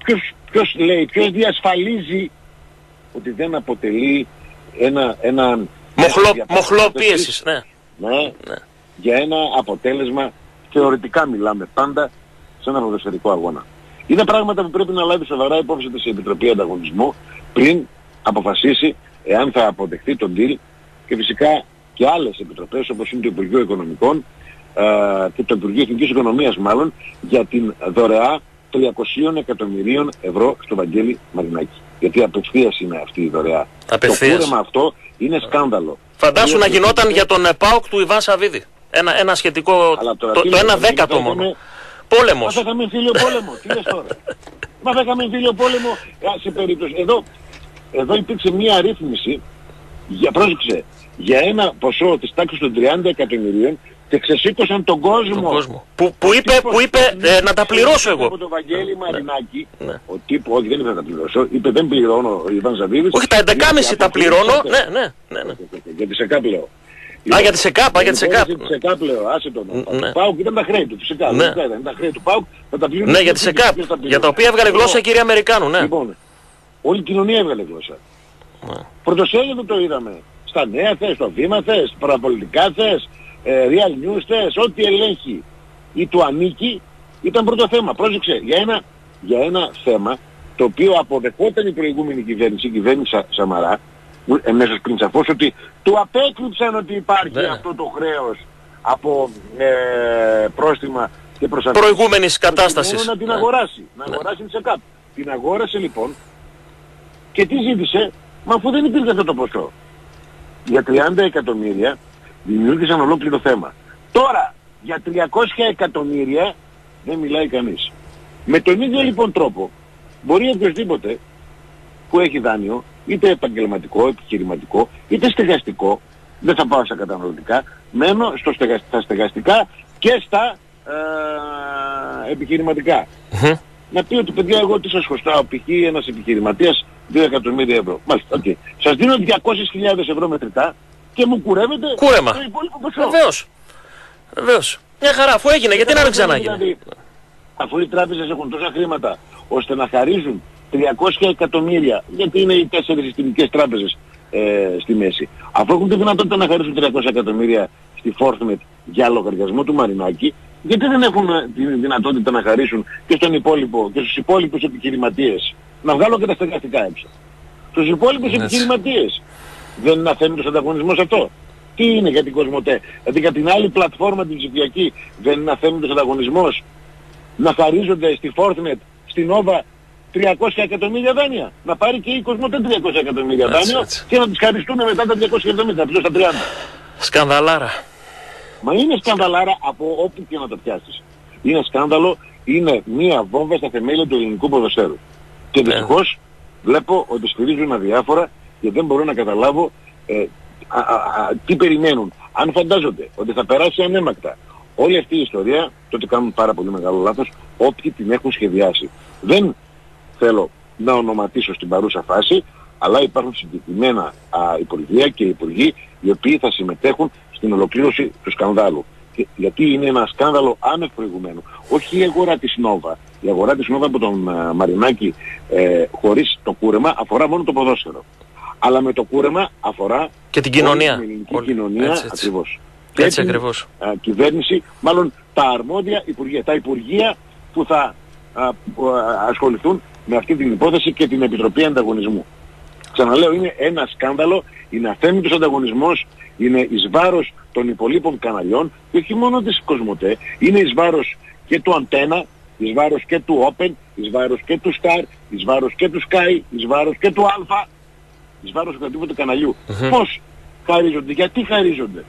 ποιος διασφαλίζει ότι δεν αποτελεί ένα μοχλό πίεσης, ναι, για ένα αποτέλεσμα, θεωρητικά μιλάμε πάντα, σε ένα ποδοσφαιρικό αγώνα. Είναι πράγματα που πρέπει να λάβει σοβαρά υπόψη της η Επιτροπή Ανταγωνισμού πριν αποφασίσει εάν θα αποδεχτεί τον deal, και φυσικά και άλλες επιτροπές όπως είναι το Υπουργείο Οικονομικών και το Υπουργείο Εθνικής Οικονομίας μάλλον, για την δωρεά 300 εκατομμυρίων ευρώ στο Βαγγέλη Μαρινάκη. Γιατί απευθείας είναι αυτή η δωρεά. Απευθείας. Το κούρεμα αυτό είναι σκάνδαλο. Φαντάσου να γινόταν για τον ΠΑΟΚ του Ιβάν Σαββίδη. Ένα σχετικό, το 1/10 μόνο. Πόλεμος. Μα θα είχαμε εμφύλιο πόλεμο. Τι λες τώρα? Μα θα είχαμε εμφύλιο πόλεμο σε περίπτωση. Εδώ υπήρξε μία αρρύθμιση, για ένα ποσό της τάξης των 30 εκατομμυρίων και ξεσήκωσαν τον κόσμο. Που είπε να τα πληρώσω εγώ. Από τον Βαγγέλη Μαρινάκη, ο τύπος, όχι δεν είπε να τα πληρώσω, είπε δεν πληρώνω ο Ιβάν Ζαβίδης. Όχι, τα 11,5 τα πληρώνω, ναι. Για τη ΣΕΚΑΠ λέω. Για τη ΣΕΚΑΠ, για τη ΣΕΚΑΠ λέω, άσε τον. ΠΑΟΚ ήταν τα χρέη του, φυσικά. Ήταν τα χρέη του ΠΑΟΚ, θα τα πληρώνω. Ναι, για τη ΣΕΚΑΠ, για τα οποία έβγαλε γλώσσα η κυρία Αμερικάνου, ναι. Λοιπόν, όλη η κοινωνία έβγαλε γλώσσα. Πρωτοσέλιδο το είδαμε. Στα νέα θες, στο βήμα θες, παραπολιτικά θες, real news θες, ό,τι ελέγχει ή του ανήκει ήταν πρώτο θέμα. Πρόσεξε, για ένα θέμα το οποίο αποδεχόταν η προηγούμενη κυβέρνηση, η κυβέρνηση Σαμαρά, εμέσως πριν σαφώς, ότι του απέκλειψαν ότι υπάρχει αυτό το χρέος από πρόστιμα και προσαρμογή. Προηγούμενης κατάστασης. Να την αγοράσει, να αγοράσει τη ΣΕΚΑΠ. Την αγόρασε λοιπόν και τι ζήτησε? Μα αφού δεν υπήρχε αυτό το ποσό. Για 30 εκατομμύρια δημιούργησαν ολόκληρο θέμα. Τώρα για 300 εκατομμύρια δεν μιλάει κανείς. Με τον ίδιο λοιπόν τρόπο μπορεί οποιοσδήποτε που έχει δάνειο είτε επαγγελματικό, επιχειρηματικό, είτε στεγαστικό, δεν θα πάω στα καταναλωτικά, μένω στα στεγαστικά και στα επιχειρηματικά. Να πει ότι παιδιά εγώ τι σας χρωστάω, π.χ. ένας επιχειρηματίας 2 εκατομμύρια ευρώ. Μάλιστα, okay. Σας δίνω 200.000 ευρώ μετρητά και μου κουρεύετε κούρεμα. Το υπόλοιπο ποσό. Βεβαίως. Μια χαρά, αφού έγινε, γιατί να μην ξανάγινε. Δηλαδή, αφού οι τράπεζες έχουν τόσα χρήματα ώστε να χαρίζουν 300 εκατομμύρια, γιατί είναι οι 4 συστημικές τράπεζες στη μέση. Αφού έχουν τη δυνατότητα να χαρίσουν 300 εκατομμύρια στη Forthnet για λογαριασμό του Μαρινάκη, γιατί δεν έχουν τη δυνατότητα να χαρίσουν και στον υπόλοιπο και στους υπόλοιπους επιχειρηματίες. Να βγάλω και τα στεγαστικά έξω. Στους υπόλοιπους επιχειρηματίες. Δεν είναι αθέμητος ανταγωνισμός αυτό. Τι είναι για την Κοσμοτέ? Δηλαδή για την άλλη πλατφόρμα την ψηφιακή δεν είναι αθέμητος ανταγωνισμός να χαρίζονται στη Forthnet, στην Nova 300 εκατομμύρια δάνεια? Να πάρει και η Κοσμοτέ 300 εκατομμύρια δάνειο και να τις χαριστούν μετά τα 270, πιο στα 30. Σκανδαλάρα. Μα είναι σκανδαλάρα από όπου και να το πιάσεις. Είναι σκάνδαλο, είναι μία βόμβα στα θεμέλια του ελληνικού ποδοσφαίρου. Και δυστυχώς βλέπω ότι στηρίζουν αδιάφορα και δεν μπορώ να καταλάβω τι περιμένουν. Αν φαντάζονται ότι θα περάσει ανέμακτα όλη αυτή η ιστορία, τότε κάνουν πάρα πολύ μεγάλο λάθος όποιοι την έχουν σχεδιάσει. Δεν θέλω να ονοματίσω στην παρούσα φάση, αλλά υπάρχουν συγκεκριμένα υπουργεία και υπουργοί οι οποίοι θα συμμετέχουν στην ολοκλήρωση του σκανδάλου. Γιατί είναι ένα σκάνδαλο άνευ προηγουμένου. Όχι η αγορά της Nova. Η αγορά της Nova από τον Μαρινάκη χωρίς το κούρεμα αφορά μόνο το ποδόσφαιρο. Αλλά με το κούρεμα αφορά και την κοινωνία. Την ελληνική κοινωνία έτσι. Ακριβώς. Έτσι και ακριβώς. Την κυβέρνηση, μάλλον τα αρμόδια υπουργεία. Τα υπουργεία που θα ασχοληθούν με αυτή την υπόθεση και την Επιτροπή Ανταγωνισμού. Ξαναλέω, είναι ένα σκάνδαλο, είναι αθέμητος ανταγωνισμός, είναι εις βάρος των υπολείπων καναλιών και όχι μόνο της Κοσμοτέ, είναι εις βάρος και του Αντένα, εις βάρος και του Open, εις βάρος και του Star, εις βάρος και του Sky, εις βάρος και του Alpha, εις βάρος οποιοδήποτε καναλιού. Πώς χαρίζονται, γιατί χαρίζονται?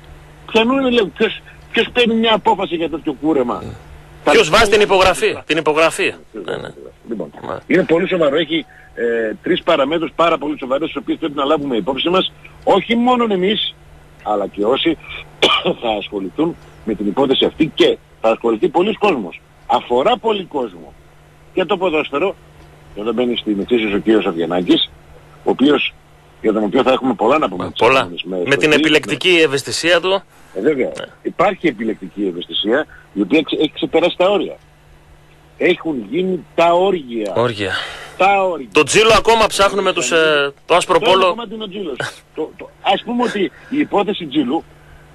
Ποιος παίρνει μια απόφαση για τέτοιο κούρεμα? Ποιος βάζει την υπογραφή. Λοιπόν, είναι πολύ σοβαρό. Έχει 3 παραμέτρους πάρα πολύ σοβαρές, τις οποίες πρέπει να λάβουμε υπόψη μας, όχι μόνο εμείς, αλλά και όσοι θα ασχοληθούν με την υπόθεση αυτή, και θα ασχοληθεί πολλοί κόσμος. Αφορά πολύ κόσμο. Και το ποδόσφαιρο, εδώ μπαίνει στην εξίσωση ο κύριος Αβγενάκης, για τον οποίο θα έχουμε πολλά να πούμε. Πολλά. Με την επιλεκτική ευαισθησία του. Βέβαια. Υπάρχει επιλεκτική ευαισθησία, η οποία έχει ξεπεράσει τα όρια. Έχουν γίνει τα όργια. Τα όργια. Το Τζίλο ακόμα ψάχνουμε το άσπρο πόλο. Ας πούμε ότι η υπόθεση Τζίλου,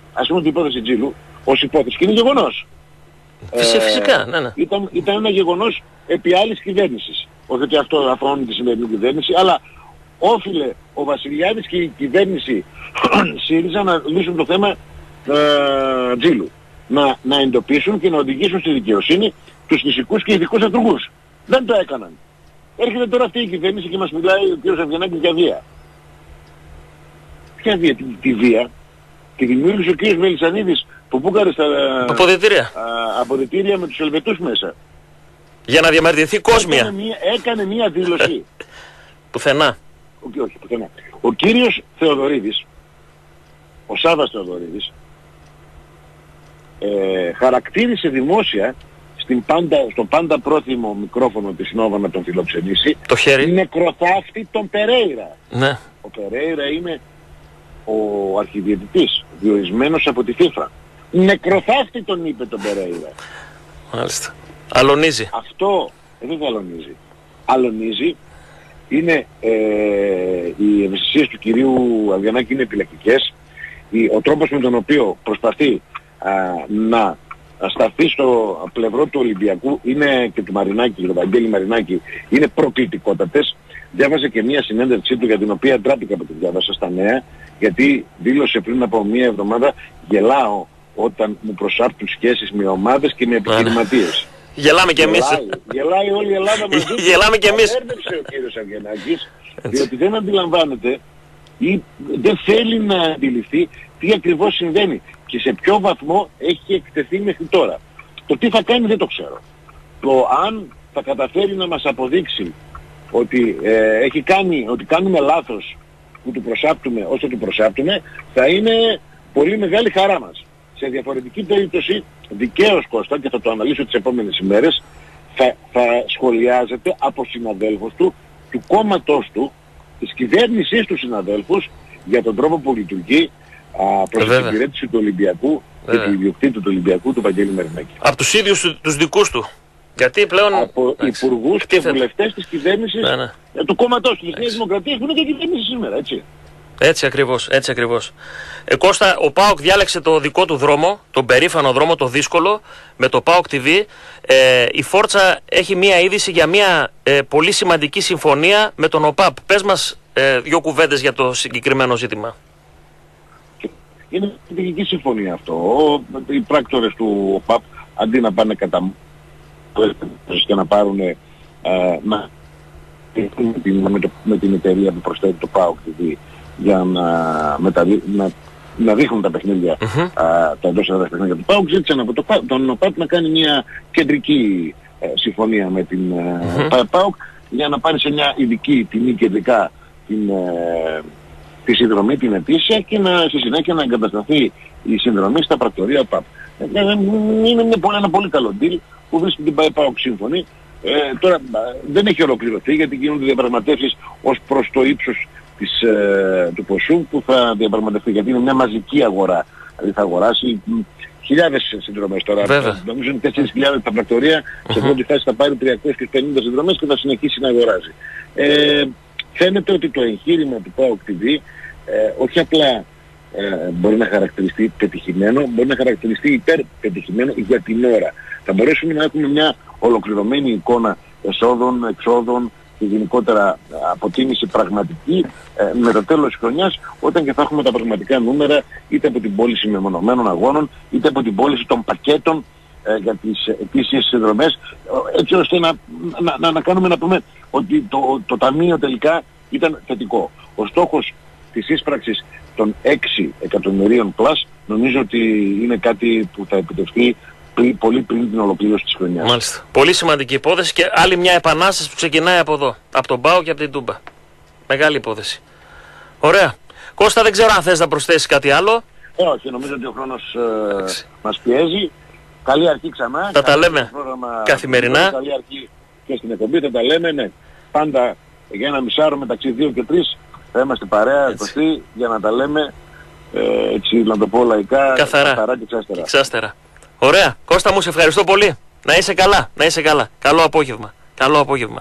ως υπόθεση, και είναι γεγονός. Φυσικά, ναι. Ήταν ένα γεγονός επί άλλης κυβέρνησης. Όχι ότι αυτό αφορούν τη σημερινή κυβέρνηση, αλλά όφιλε ο Βασιλιάδης και η κυβέρνηση ΣΥΡΙΖΑ να λύσουν το θέμα Τζίλου. Να εντοπίσουν και να οδηγήσουν στη δικαιοσύνη τους φυσικούς και ειδικούς ατρογούς. Δεν το έκαναν. Έρχεται τώρα αυτή η κυβέρνηση και μας μιλάει ο κ. Αβγενάκης για βία. Ποια βία? Τη βία τη δημιούργησε ο κ. Μελισσανίδης που μπούκαρε στα αποδυτήρια με τους Ελβετούς μέσα. Για να διαμαρτυρηθεί κόσμια. Έκανε μία δήλωση. Πουθενά. Όχι, πουθενά. Ο κύριος Θεοδωρίδης, ο Σάββας Θεοδωρίδης, χαρακτήρισε δημόσια στον πάντα πρόθυμο μικρόφωνο της Νόβα να τον φιλοξενήσει, το χέρι, νεκροθάφτη τον Περέιρα. Ναι. Ο Περέιρα είναι ο αρχιδιαιτητής, διορισμένος από τη FIFA. Νεκροθάφτη τον είπε τον Περέιρα. Μάλιστα. Αλωνίζει. Αυτό δεν αλωνίζει. Αλωνίζει. Είναι οι ευαισθησίες του κυρίου Αβγενάκη είναι επιλεκτικές. Ο τρόπος με τον οποίο προσπαθεί να σταθεί στο πλευρό του Ολυμπιακού είναι, και του Μαρινάκη, του Βαγγέλη Μαρινάκη, είναι προκλητικότατες. Διάβαζε και μία συνέντευξή του για την οποία ντράπηκα που τη διάβασα στα νέα, γιατί δήλωσε πριν από μία εβδομάδα: γελάω όταν μου προσάπτουν σχέσεις με ομάδες και με επιχειρηματίες. Γελάμε κι εμείς. Γελάει όλη η Ελλάδα μαζί. Γελάμε κι εμείς. Έρνευσε ο κύριος Αβγενάκης, διότι δεν αντιλαμβάνεται ή δεν θέλει να αντιληφθεί τι ακριβώς συμβαίνει και σε ποιο βαθμό έχει εκτεθεί μέχρι τώρα. Το τι θα κάνει δεν το ξέρω. Το αν θα καταφέρει να μας αποδείξει ότι, ότι κάνουμε λάθος που του προσάπτουμε όσο του προσάπτουμε, θα είναι πολύ μεγάλη χαρά μας. Σε διαφορετική περίπτωση, δικαίως Κώστα, και θα το αναλύσω τις επόμενες ημέρες, θα σχολιάζεται από συναδέλφους του κόμματός του, της κυβέρνησής του συναδέλφους, για τον τρόπο που λειτουργεί προς την εξυπηρέτηση του Ολυμπιακού και του ιδιοκτήτου του Ολυμπιακού, του Βαγγέλη Μερινάκη. Από τους ίδιους τους δικούς του. Γιατί πλέον... Από υπουργούς και βουλευτές της κυβέρνησης του κόμματός του, της Νέας Δημοκρατίας, που είναι και κυβέρνηση σήμερα, έτσι. Έτσι ακριβώς, έτσι ακριβώς. Κώστα, ο ΠΑΟΚ διάλεξε το δικό του δρόμο, τον περήφανο δρόμο, το δύσκολο, με το ΠΑΟΚ TV. Η Φόρτσα έχει μία είδηση για μία πολύ σημαντική συμφωνία με τον ΟΠΑΠ. Πες μας δύο κουβέντες για το συγκεκριμένο ζήτημα. Είναι στρατηγική συμφωνία αυτό. Οι πράκτορες του ΟΠΑΠ, αντί να πάνε κατά και να πάρουν με την εταιρεία που προσθέτει το ΠΑΟΚ TV για να δείχνουν τα παιχνίδια, τα εντός έδρας παιχνίδια του ΠΑΟΚ, ζήτησαν από τον ΟΠΑΠ να κάνει μια κεντρική συμφωνία με την ΠΑΟΚ για να πάρει σε μια ειδική τιμή κεντρικά τη συνδρομή, την ετήσια, και στη συνέχεια να εγκατασταθεί η συνδρομή στα πρακτορία ΠΑΠ. Είναι ένα πολύ καλό deal που βρίσκει την ΠΑΟΚ σύμφωνη. Τώρα δεν έχει ολοκληρωθεί, γιατί γίνονται διαπραγματεύσεις ως προς το ύψος του ποσού που θα διαπραγματευτεί, γιατί είναι μια μαζική αγορά. Δηλαδή θα αγοράσει χιλιάδες συνδρομές τώρα. Νομίζω είναι 4.000 τα πρακτορία. Σε πρώτη φάση θα πάρει 350 συνδρομές και θα συνεχίσει να αγοράζει. Φαίνεται ότι το εγχείρημα του ΠΑΟΚ TV όχι απλά μπορεί να χαρακτηριστεί πετυχημένο, μπορεί να χαρακτηριστεί υπερπετυχημένο για την ώρα. Θα μπορέσουμε να έχουμε μια ολοκληρωμένη εικόνα εσόδων, εξόδων και γενικότερα αποτίμηση πραγματική με το τέλος της χρονιάς, όταν και θα έχουμε τα πραγματικά νούμερα, είτε από την πώληση μεμονωμένων αγώνων, είτε από την πώληση των πακέτων για τις ετήσιες συνδρομές, έτσι ώστε να κάνουμε, να πούμε ότι το ταμείο τελικά ήταν θετικό. Ο στόχος της ίσπραξης των 6 εκατομμυρίων πλάς νομίζω ότι είναι κάτι που θα επιτευχθεί πολύ πριν την ολοκλήρωση της χρονιάς. Μάλιστα. Πολύ σημαντική υπόθεση και άλλη μια επανάσταση που ξεκινάει από εδώ. Από τον ΠΑΟ και από την Τούμπα. Μεγάλη υπόθεση. Ωραία. Κώστα, δεν ξέρω αν θες να προσθέσεις κάτι άλλο. Όχι, νομίζω ότι ο χρόνος μας πιέζει. Καλή αρχή ξανά. Θα τα λέμε καθημερινά. Καλή αρχή και στην εκπομπή, θα τα λέμε, ναι. Πάντα για ένα μισάωρο μεταξύ 2 και 3 θα είμαστε παρέα, Κωστή, για να τα λέμε έτσι, να το πω λαϊκά, καθαρά και ξάστερα. Ωραία. Κώστα μου, σε ευχαριστώ πολύ. Να είσαι καλά, να είσαι καλά. Καλό απόγευμα. Καλό απόγευμα.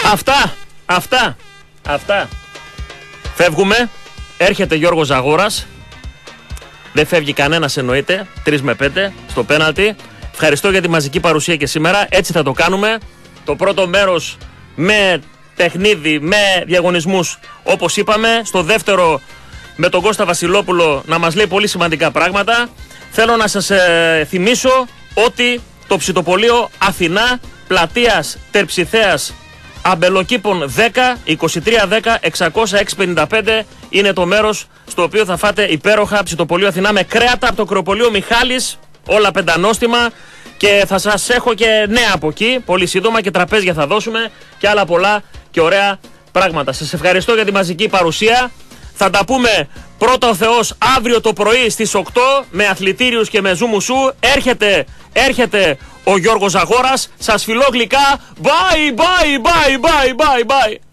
Αυτά. Φεύγουμε. Έρχεται Γιώργος Ζαγόρας. Δεν φεύγει κανένας, εννοείται. 3 με 5 στο πέναλτι. Ευχαριστώ για τη μαζική παρουσία και σήμερα. Έτσι θα το κάνουμε. Το πρώτο μέρος με παιχνίδι, με διαγωνισμούς, όπως είπαμε. Στο δεύτερο με τον Κώστα Βασιλόπουλο να μας λέει πολύ σημαντικά πράγματα. Θέλω να σας θυμίσω ότι το ψητοπολείο Αθηνά, πλατείας Τερψιθέας Αμπελοκήπων 10, 2310 600-655 είναι το μέρος στο οποίο θα φάτε υπέροχα ψητοπολείο Αθηνά με κρέατα από το κρεοπολείο Μιχάλης, όλα πεντανόστιμα, και θα σας έχω και νέα από εκεί πολύ σύντομα και τραπέζια θα δώσουμε και άλλα πολλά και ωραία πράγματα. Σας ευχαριστώ για τη μαζική παρουσία. Θα τα πούμε πρώτα ο Θεός αύριο το πρωί στις 8 με αθλητήριους και με ζουμουσού. Έρχεται ο Γιώργος Ζαγόρας. Σας φιλώ γλυκά. Bye.